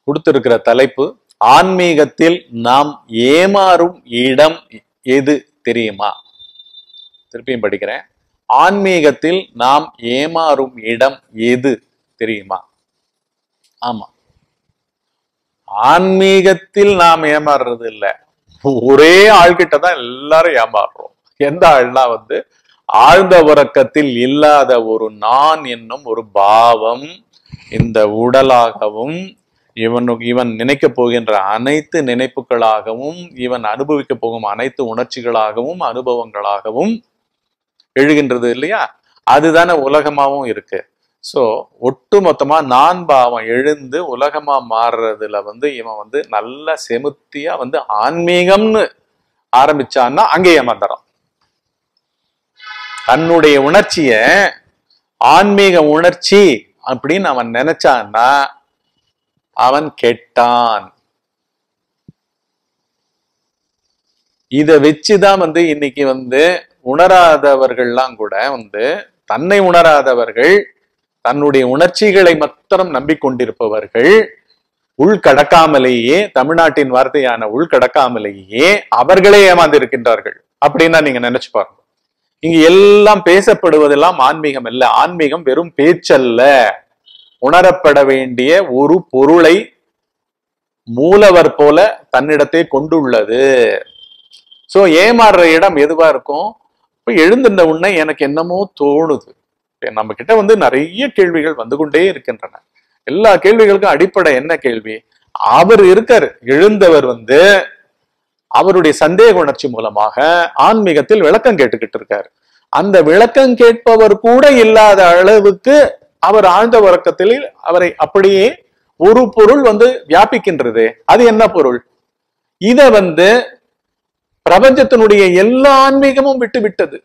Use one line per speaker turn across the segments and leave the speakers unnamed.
கொடுத்திருக்கிற தலைப்பு ஆன்மீகத்தில் நாம் ஏமாறும் இடம் எது தெரியுமா? திருப்பியும் படிக்கிறேன். ஆன்மீகத்தில் நாம் ஏமாறும் இடம் எது தெரியுமா? ஆமா, ஆன்மீகத்தில் நாம் ஏமாறுறது இல்ல, ஒரே ஆள்கிட்ட தான் எல்லாரும் ஏமாறுறோம். எந்த ஆள்னா ஆழ்ந்த உறக்கத்தில் இல்லாத ஒரு நான் என்னும் ஒரு பாவம் இந்த உடலாகவும் இவன் நினைக்க போகின்ற அனைத்து நினைப்புகளாகவும் இவன் அனுபவிக்க போகும் அனைத்து உணர்ச்சிகளாகவும் அனுபவங்களாகவும் எழுகின்றது இல்லையா? அதுதானே உலகமாவும் இருக்கு. சோ ஒட்டுமொத்தமா நான் பாவம் எழுந்து உலகமா மாறுறதுல இவன் நல்ல செமுத்தியா ஆன்மீகம்னு ஆரம்பிச்சான்னா அங்கே ஏமாந்துறான். தன்னுடைய உணர்ச்சிய ஆன்மீக உணர்ச்சி அப்படின்னு அவன் நினைச்சான்னா அவன் கெட்டான். இத வச்சுதான் இன்னைக்கு உணராதவர்கள்லாம் கூட தன்னை உணராதவர்கள், தன்னுடைய உணர்ச்சிகளை மாத்திரம் நம்பிக்கொண்டிருப்பவர்கள், உள்கடக்காமலேயே, தமிழ்நாட்டின் வார்த்தையான உள்கடக்காமலேயே அவர்களே ஏமாந்து இருக்கின்றார்கள் அப்படின்னா நீங்க நினைச்சு பாருங்க. இங்க எல்லாம் பேசப்படுவதெல்லாம் ஆன்மீகம் அல்ல. ஆன்மீகம் வெறும் பேச்சல்ல, உணரப்பட வேண்டிய ஒரு பொருளை மூலவர் போல தன்னிடத்தை கொண்டுள்ளது. சோ ஏமாறுற இடம் எதுவா இருக்கும்? இப்ப எழுந்திருந்த உடனே எனக்கு என்னமோ தோணுது. நம்ம கிட்ட நிறைய கேள்விகள் வந்து கொண்டே இருக்கின்றன. எல்லா கேள்விகளுக்கும் அடிப்படை என்ன கேள்வி? அவர் இருக்காரு, எழுந்தவர் அவருடைய சந்தேக உணர்ச்சி மூலமாக ஆன்மீகத்தில் விளக்கம் கேட்டுக்கிட்டு இருக்காரு. அந்த விளக்கம் கேட்பவர் கூட இல்லாத அளவுக்கு அவர் ஆழ்ந்த உறக்கத்தில் அவரை அப்படியே ஒரு பொருள் வியாபிக்கின்றது. அது என்ன பொருள்? இத பிரபஞ்சத்தினுடைய எல்லா ஆன்மீகமும் விட்டு விட்டது.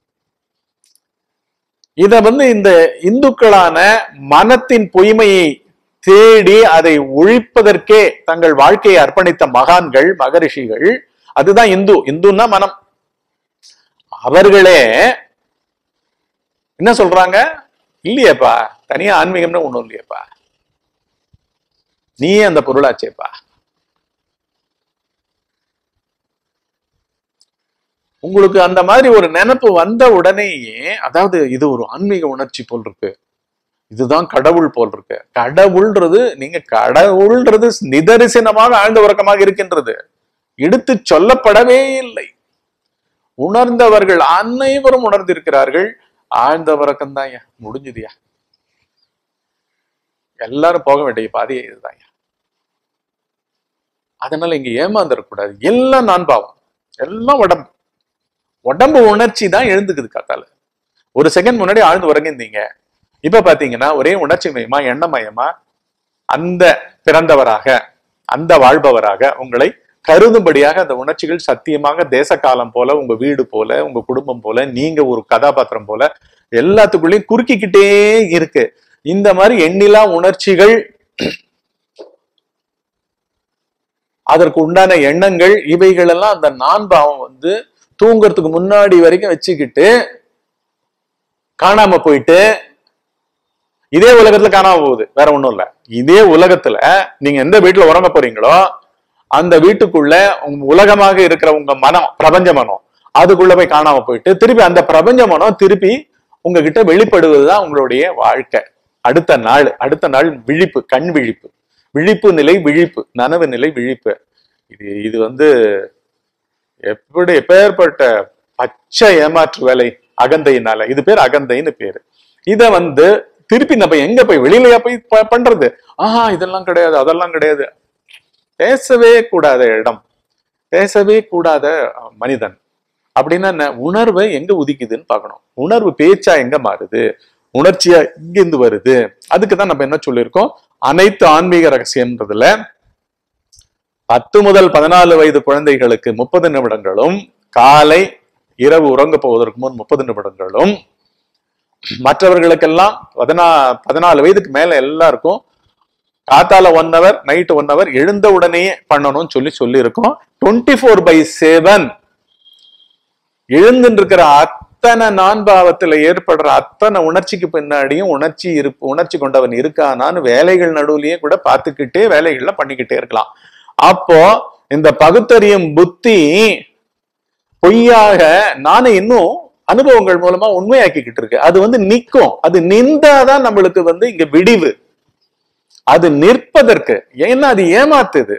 இத இந்த இந்துக்களான மனத்தின் பொய்மையை தேடி அதை ஒழிப்பதற்கே தங்கள் வாழ்க்கையை அர்ப்பணித்த மகான்கள், மகரிஷிகள், அதுதான் இந்து. இந்துன்னா மனம். அவர்களே என்ன சொல்றாங்க? இல்லையேப்பா, தனியா ஆன்மீகம்னு ஒண்ணும் இல்லையேப்பா, நீயே அந்த பொருளாச்சேப்பா. உங்களுக்கு அந்த மாதிரி ஒரு நினைப்பு வந்த உடனேயே, அதாவது இது ஒரு ஆன்மீக உணர்ச்சி போல் இருக்கு, இதுதான் கடவுள் போல் இருக்கு. கடவுள்ன்றது கடவுள்ன்றது நிதரிசனமாக ஆழ்ந்த உறக்கமாக இருக்கின்றது, எடுத்து சொல்லப்படவே இல்லை. உணர்ந்தவர்கள் அனைவரும் உணர்ந்திருக்கிறார்கள். ஆழ்ந்த உறக்கம் தான் முடிஞ்சுதியா, எல்லாரும் போக வேண்டிய பாதையே இதுதான். அதனால இங்க ஏமாந்துடக்கூடாது. எல்லாம் நான் பாவம், எல்லாம் உடம்பு. உடம்பு உணர்ச்சி தான் எழுந்துக்குது காத்தால. ஒரு செகண்ட் முன்னாடி ஆழ்ந்து உறங்கிருந்தீங்க, இப்ப பாத்தீங்கன்னா ஒரே உணர்ச்சி மயமா, எண்ணமயமா, அந்த பிறந்தவராக, அந்த வாழ்பவராக உங்களை கருதும்படியாக அந்த உணர்ச்சிகள் சத்தியமாக தேச காலம் போல, உங்க வீடு போல, உங்க குடும்பம் போல, நீங்க ஒரு கதாபாத்திரம் போல எல்லாத்துக்குள்ளயும் குறுக்கிக்கிட்டே இருக்கு. இந்த மாதிரி எண்ணிலா உணர்ச்சிகள், அதற்கு உண்டான எண்ணங்கள், இவைகள் எல்லாம் அந்த நான் பாவம் தூங்குறதுக்கு முன்னாடி வரைக்கும் வச்சுக்கிட்டு காணாம போயிட்டு இதே உலகத்துல காணாம போகுது. வேற ஒண்ணும் இல்ல. இதே உலகத்துல நீங்க எந்த வீட்டுல உறங்க போறீங்களோ அந்த வீட்டுக்குள்ள உலகமாக இருக்கிற உங்க மனம், பிரபஞ்ச மனம், அதுக்குள்ள போய் காணாம போயிட்டு திருப்பி அந்த பிரபஞ்ச மனம் திருப்பி உங்ககிட்ட வெளிப்படுவதுதான் உங்களுடைய வாழ்க்கை. அடுத்த நாள் விழிப்பு, கண் விழிப்பு, விழிப்பு நிலை விழிப்பு, நனவு நிலை விழிப்பு. இது எப்பேற்பட்ட பச்சை ஏமாற்று வேலை அகந்தையினால. இது பேர் அகந்தைன்னு பேரு. இத திருப்பி நம்ம எங்க போய் வெளியிலயா போய் பண்றது? இதெல்லாம் கிடையாது, அதெல்லாம் கிடையாது. பேசவே கூடாத இடம், பேசவே கூடாத மனிதன் அப்படின்னா என்ன? உணர்வை எங்க உதிக்குதுன்னு பார்க்கணும். உணர்வு பேச்சா எங்க மாறுது, உணர்ச்சியா இங்கிருந்து வருது. அதுக்குதான் நம்ம என்ன சொல்லியிருக்கோம், அனைத்து ஆன்மீக ரகசியம்ன்றதுல 10 முதல் 14 வயது குழந்தைகளுக்கு 30 நிமிடங்களும், காலை இரவு உறங்க போவதற்கு முன் 30 நிமிடங்களும், மற்றவர்களுக்கெல்லாம் 14 வயதுக்கு மேல எல்லாருக்கும் காத்தால 1 hour, நைட் 1 hour எழுந்த உடனே பண்ணணும்னு சொல்லி இருக்கோம். 24/7 எழுந்துட்டு இருக்கிற இத்தனை நான்பாவத்துல ஏற்படுற அத்தனை உணர்ச்சிக்கு பின்னாடியும் உணர்ச்சி கொண்டவன் இருக்கானான்னு வேலைகள் நடுவுலயே கூட பார்த்துக்கிட்டே வேலைகள்ல பண்ணிக்கிட்டே இருக்கலாம். அப்போ இந்த பகுத்தறியும் புத்தி பொய்யாக நானே இன்னும் அனுபவங்கள் மூலமா உண்மையாக்கிக்கிட்டு இருக்கு. அது நிற்கும். அது நின்றாதான் நம்மளுக்கு இங்க விடிவு. அது நிற்பதற்கு, ஏன்னா அது ஏமாத்துது.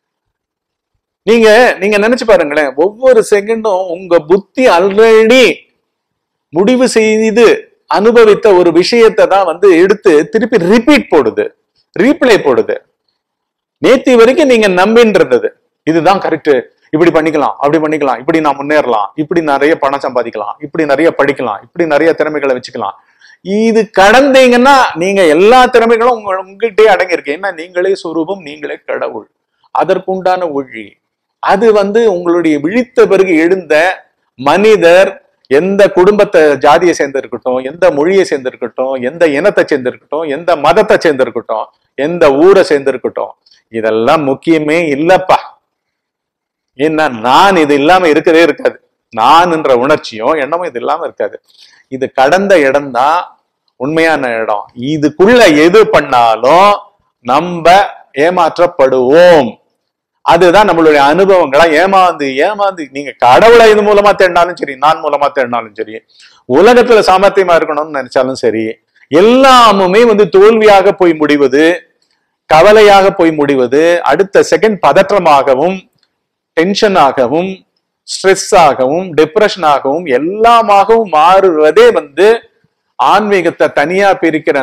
நீங்க நினைச்சு பாருங்களேன், ஒவ்வொரு செகண்டும் உங்க புத்தி ஆல்ரெடி முடிவு செய்து அனுபவித்த ஒரு விஷயத்தை தான் எடுத்து திருப்பி ரிப்பீட் போடுது, ரீப்ளே போடுது. நேத்தி வரைக்கும் நீங்க நம்பின்றது இதுதான் கரெக்ட், இப்படி பண்ணிக்கலாம், அப்படி பண்ணிக்கலாம், இப்படி நான் முன்னேறலாம், இப்படி நிறைய பணம் சம்பாதிக்கலாம், இப்படி நிறைய படிக்கலாம், இப்படி நிறைய திறமைகளை வச்சுக்கலாம். இது கடந்தீங்கன்னா நீங்க எல்லா திறமைகளும் உங்ககிட்டே அடங்கியிருக்கு. ஏன்னா நீங்களே சொரூபம், நீங்களே கடவுள். அதற்குண்டான ஒழி அது உங்களுடைய விழித்த பிறகு எழுந்த மனிதர் எந்த குடும்பத்தை ஜாதியை சேர்ந்திருக்கட்டும், எந்த மொழியை சேர்ந்திருக்கட்டும், எந்த இனத்தை சேர்ந்திருக்கட்டும், எந்த மதத்தை சேர்ந்திருக்கட்டும், எந்த ஊரை சேர்ந்திருக்கட்டும், இதெல்லாம் முக்கியமே இல்லப்பா. ஏன்னா நான் இது இல்லாம இருக்கவே இருக்காது. நான் என்ற உணர்ச்சியும் எண்ணமும் இது இல்லாம இருக்காது. இது கடந்த இடம்தான் உண்மையான இடம். இதுக்குள்ள எது பண்ணாலும் நம்ம ஏமாற்றப்படுவோம். அதுதான் நம்மளுடைய அனுபவங்களா ஏமாந்து நீங்க கடவுளை இது மூலமா தேடினாலும் சரி, நான் மூலமா தேடினாலும் சரி, உலகத்துல சாமர்த்தியமா இருக்கணும்னு நினைச்சாலும் சரி, எல்லாமுமே தோல்வியாக போய் முடிவது, கவலையாக போய் முடிவது, அடுத்த செகண்ட் பதற்றமாகவும் டென்ஷனாகவும் ஸ்ட்ரெஸ் ஆகவும் டிப்ரெஷனாகவும் எல்லாமாகவும் மாறுவதே ஆன்மீகத்தை தனியா பிரிக்கிற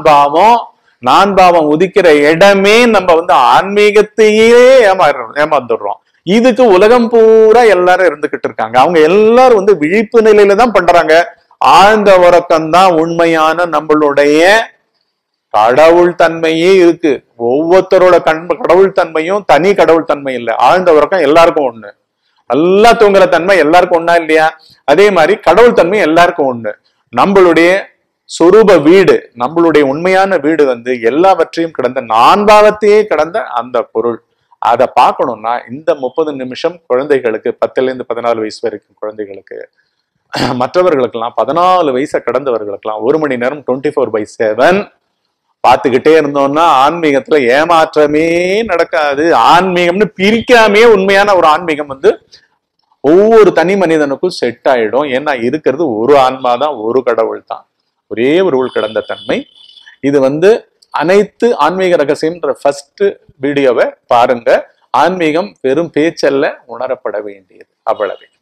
நான்பாவம் உதிக்கிற இடமே நம்ம ஆன்மீகத்தையே ஏமாந்துடுறோம். இதுக்கு உலகம் பூரா எல்லாரும் இருந்துகிட்டு இருக்காங்க. அவங்க எல்லாரும் விழிப்பு நிலையில தான் பண்றாங்க. ஆழ்ந்த உறக்கம் தான் உண்மையான நம்மளுடைய கடவுள் தன்மையே இருக்கு. ஒவ்வொருத்தரோட கடவுள் தன்மையும் தனி கடவுள் தன்மை இல்லை. ஆழ்ந்த உறக்கம் எல்லாருக்கும் ஒண்ணு. நல்லா தூங்குற தன்மை எல்லாருக்கும் ஒண்ணா இல்லையா? அதே மாதிரி கடவுள் தன்மை எல்லாருக்கும் ஒண்ணு. நம்மளுடைய சொரூப வீடு, நம்மளுடைய உண்மையான வீடு எல்லாவற்றையும் கடந்த நான்பாவத்தையே கடந்த அந்த பொருள். அதை பார்க்கணும்னா இந்த 30 நிமிஷம் குழந்தைகளுக்கு, 10ல இருந்து 14 வயசு வரைக்கும் குழந்தைகளுக்கு, மற்றவர்களுக்கெல்லாம் 14 வயசை கடந்தவர்களுக்கெல்லாம் 1 மணி நேரம் 24/7 பார்த்துக்கிட்டே இருந்தோம்னா ஆன்மீகத்துல ஏமாற்றமே நடக்காது. ஆன்மீகம்னு பிரிக்காமே உண்மையான ஒரு ஆன்மீகம் ஒவ்வொரு தனி மனிதனுக்கும் செட் ஆயிடும். ஏன்னா இருக்கிறது ஒரு ஆன்மா தான், ஒரு கடவுள் தான், ஒரே ஒரு உள் கடந்த தன்மை. இது அனைத்து ஆன்மீக ரகசியம்ன்ற ஃபர்ஸ்ட் வீடியோவை பாருங்க. ஆன்மீகம் வெறும் பேச்சல்ல, உணரப்பட வேண்டியது. அவ்வளவே.